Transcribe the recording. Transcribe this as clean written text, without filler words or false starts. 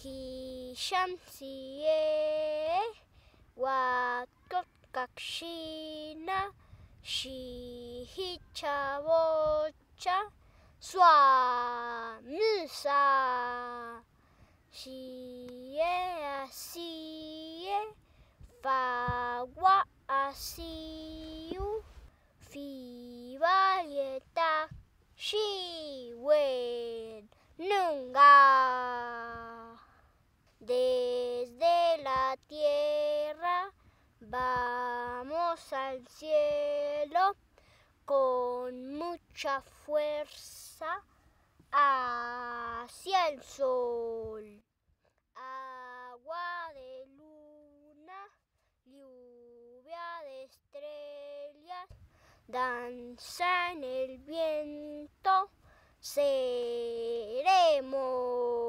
Hichansié, Chiná, chihizhá, bozhá, mysá, Chié, asié, fawá, asiu, fiba, ïetak, chiwennynga. Desde la tierra vamos al cielo con mucha fuerza hacia el sol. Agua de luna, lluvia de estrellas, danza en el viento, seremos.